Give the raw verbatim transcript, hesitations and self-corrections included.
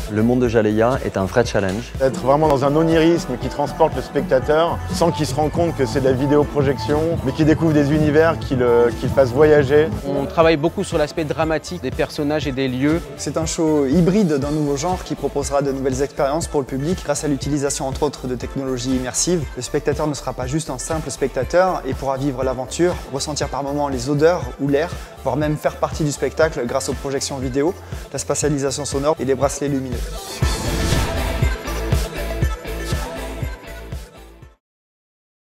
Le monde de Jaleia est un vrai challenge. Être vraiment dans un onirisme qui transporte le spectateur sans qu'il se rende compte que c'est de la vidéoprojection, mais qui découvre des univers qui le, qui le fassent voyager. On travaille beaucoup sur l'aspect dramatique des personnages et des lieux. C'est un show hybride d'un nouveau genre qui proposera de nouvelles expériences pour le public grâce à l'utilisation entre autres de technologies immersives. Le spectateur ne sera pas juste un simple spectateur et pourra vivre l'aventure, ressentir par moments les odeurs ou l'air, voire même faire partie du spectacle grâce aux projections vidéo, la spatialisation sonore et les bracelets lumineux.